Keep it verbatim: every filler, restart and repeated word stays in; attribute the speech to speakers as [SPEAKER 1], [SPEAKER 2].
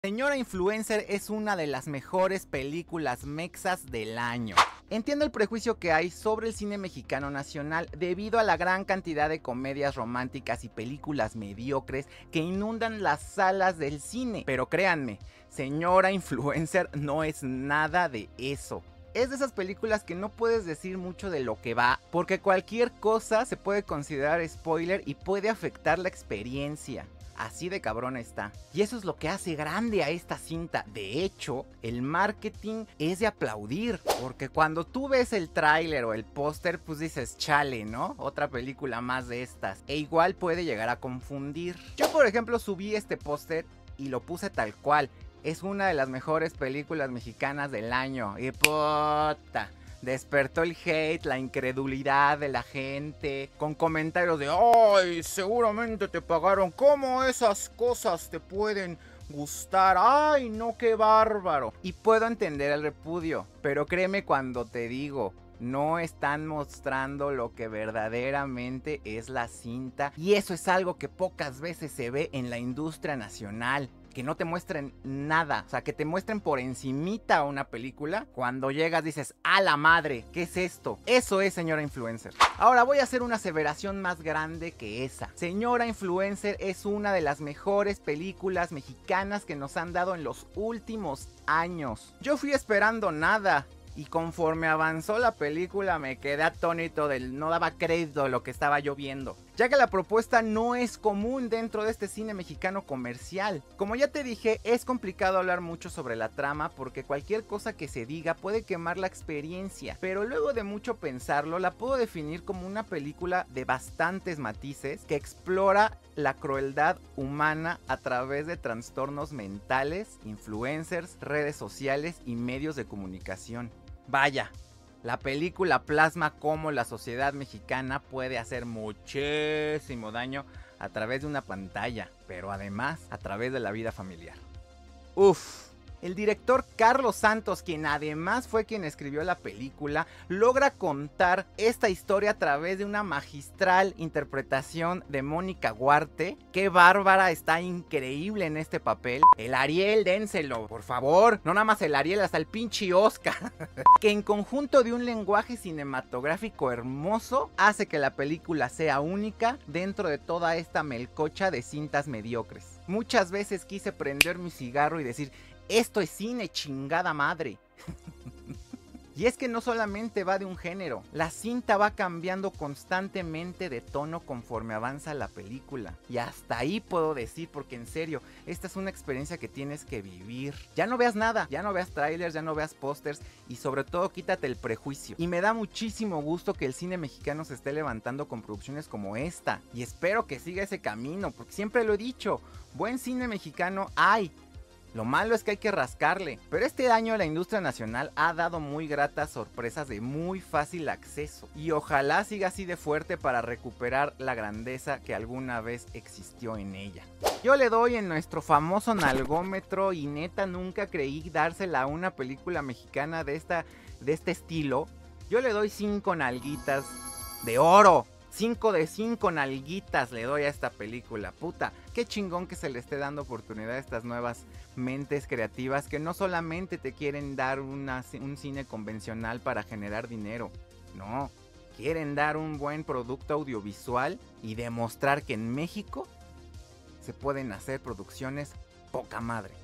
[SPEAKER 1] Señora Influencer es una de las mejores películas mexas del año. Entiendo el prejuicio que hay sobre el cine mexicano nacional debido a la gran cantidad de comedias románticas y películas mediocres que inundan las salas del cine. Pero créanme, Señora Influencer no es nada de eso. Es de esas películas que no puedes decir mucho de lo que va, porque cualquier cosa se puede considerar spoiler y puede afectar la experiencia. Así de cabrón está. Y eso es lo que hace grande a esta cinta. De hecho, el marketing es de aplaudir. Porque cuando tú ves el tráiler o el póster, pues dices, chale, ¿no? Otra película más de estas. E igual puede llegar a confundir. Yo, por ejemplo, subí este póster y lo puse tal cual. Es una de las mejores películas mexicanas del año. Y puta, despertó el hate, la incredulidad de la gente, con comentarios de ¡ay, seguramente te pagaron! ¿Cómo esas cosas te pueden gustar? ¡Ay, no, qué bárbaro! Y puedo entender el repudio, pero créeme cuando te digo, no están mostrando lo que verdaderamente es la cinta. Y eso es algo que pocas veces se ve en la industria nacional. Que no te muestren nada, o sea, que te muestren por encimita una película. Cuando llegas dices, ¡a la madre! ¿Qué es esto? Eso es Señora Influencer. Ahora voy a hacer una aseveración más grande que esa. Señora Influencer es una de las mejores películas mexicanas que nos han dado en los últimos años. Yo fui esperando nada. Y conforme avanzó la película me quedé atónito del no daba crédito a lo que estaba yo viendo, ya que la propuesta no es común dentro de este cine mexicano comercial. Como ya te dije, es complicado hablar mucho sobre la trama porque cualquier cosa que se diga puede quemar la experiencia, pero luego de mucho pensarlo la puedo definir como una película de bastantes matices que explora la crueldad humana a través de trastornos mentales, influencers, redes sociales y medios de comunicación. Vaya, la película plasma cómo la sociedad mexicana puede hacer muchísimo daño a través de una pantalla, pero además a través de la vida familiar. Uf. El director Carlos Santos, quien además fue quien escribió la película, logra contar esta historia a través de una magistral interpretación de Mónica Huarte. ¡Qué bárbara! Está increíble en este papel. El Ariel, dénselo, por favor. No nada más el Ariel, hasta el pinche Oscar. Que en conjunto de un lenguaje cinematográfico hermoso, hace que la película sea única dentro de toda esta melcocha de cintas mediocres. Muchas veces quise prender mi cigarro y decir, esto es cine, chingada madre. Y es que no solamente va de un género, la cinta va cambiando constantemente de tono conforme avanza la película. Y hasta ahí puedo decir, porque en serio, esta es una experiencia que tienes que vivir. Ya no veas nada, ya no veas trailers, ya no veas pósters y sobre todo quítate el prejuicio. Y me da muchísimo gusto que el cine mexicano se esté levantando con producciones como esta. Y espero que siga ese camino, porque siempre lo he dicho, buen cine mexicano hay. Lo malo es que hay que rascarle, pero este año la industria nacional ha dado muy gratas sorpresas de muy fácil acceso y ojalá siga así de fuerte para recuperar la grandeza que alguna vez existió en ella. Yo le doy en nuestro famoso nalgómetro y neta nunca creí dársela a una película mexicana de, esta, de este estilo. Yo le doy cinco nalguitas de oro. cinco de cinco nalguitas le doy a esta película. Puta, qué chingón que se le esté dando oportunidad a estas nuevas mentes creativas que no solamente te quieren dar una, un cine convencional para generar dinero. No, quieren dar un buen producto audiovisual y demostrar que en México se pueden hacer producciones poca madre.